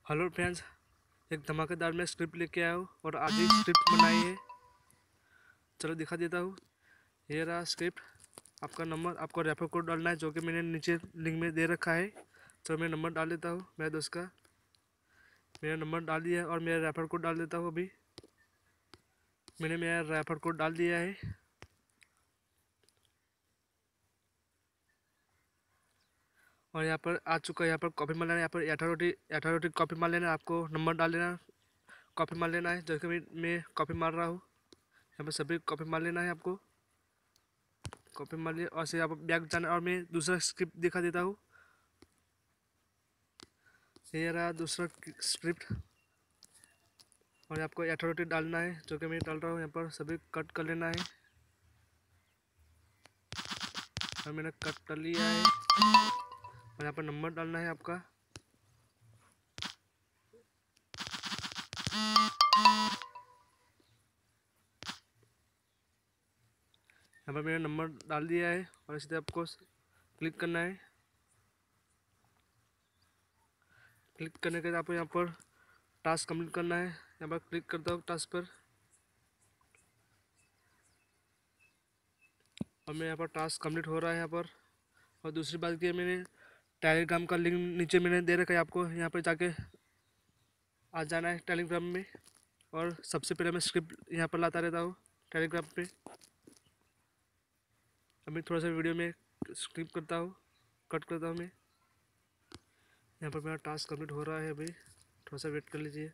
Hello friends, एक धमाकेदार मैं स्क्रिप्ट लेके आया हूँ और आधी स्क्रिप्ट बनाई है। चलो दिखा देता हूँ। ये रहा स्क्रिप्ट। आपका नंबर, आपको रेफर कोड डालना है जो कि मैंने नीचे लिंक में दे रखा है। चलो मैं नंबर डाल देता हूँ मेरे दोस्त का। मेरा नंबर डाल दिया है और मेरा रेफर कोड डाल देता हूँ। अभी मैंने मेरा रेफर कोड डाल दिया है और यहाँ पर आ चुका है। यहाँ पर कॉपी मार लेना है। यहाँ पर 18 रोटी कॉपी मार लेना है। आपको नंबर डाल देना, कॉपी मार लेना है। जैसे कि मैं कॉपी मार रहा हूँ, यहाँ पर सभी कॉपी मार लेना है आपको। कॉपी मार लिया और से आप बैक जाना और मैं दूसरा स्क्रिप्ट दिखा देता हूँ। ये रहा दूसरा स्क्रिप्ट और आपको 18 डालना है जो कि मैं डाल रहा हूँ। यहाँ पर सभी कट कर लेना है और मैंने कट कर लिया है और यहाँ पर नंबर डालना है आपका। यहाँ पर मैंने नंबर डाल दिया है और इस तरह आपको क्लिक करना है। क्लिक करने के बाद आपको यहाँ पर टास्क कंप्लीट करना है। यहाँ पर क्लिक करता हूँ टास्क पर और मैं यहाँ पर टास्क कंप्लीट हो रहा है यहाँ पर। और दूसरी बात की मैंने टेलीग्राम का लिंक नीचे मैंने दे रखा है आपको। यहाँ पर जाके आ जाना है टेलीग्राम में और सबसे पहले मैं स्क्रिप्ट यहाँ पर लाता रहता हूँ टेलीग्राम पे। अभी थोड़ा सा वीडियो में स्क्रिप्ट करता हूँ, कट करता हूँ मैं। यहाँ पर मेरा टास्क कंप्लीट हो रहा है। अभी थोड़ा सा वेट कर लीजिए।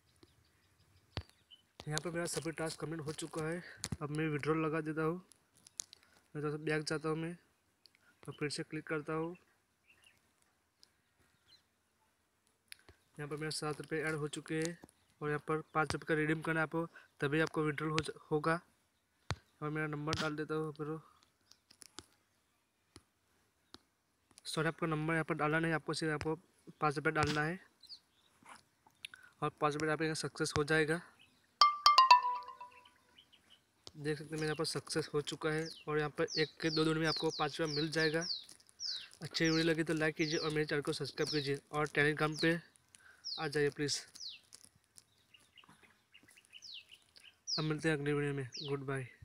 यहाँ पर मेरा सभी टास्क कंप्लीट हो चुका है। अब मैं विड्रॉल लगा देता हूँ। मैं थोड़ा सा बैक जाता हूँ मैं और फिर से क्लिक करता हूँ। यहाँ पर मेरा 7 रुपये ऐड हो चुके हैं और यहाँ पर 5 रुपये का रिडीम करना है आपको, तभी आपको विड्रॉल होगा। और मेरा नंबर डाल देता हूँ फिर। सॉरी, आपका नंबर यहाँ पर डालना नहीं, आपको सिर्फ आपको 5 रुपये डालना है और 5 रुपये आप यहाँ सक्सेस हो जाएगा। देख सकते हैं मेरे यहाँ पर सक्सेस हो चुका है और यहाँ पर 1 के 2 दिन में आपको 5 रुपये मिल जाएगा। अच्छी वीडियो लगी तो लाइक कीजिए और मेरे चैनल को सब्सक्राइब कीजिए और टेलीग्राम पे आ जाइए प्लीज़। अब मिलते हैं अगली वीडियो में। Good bye.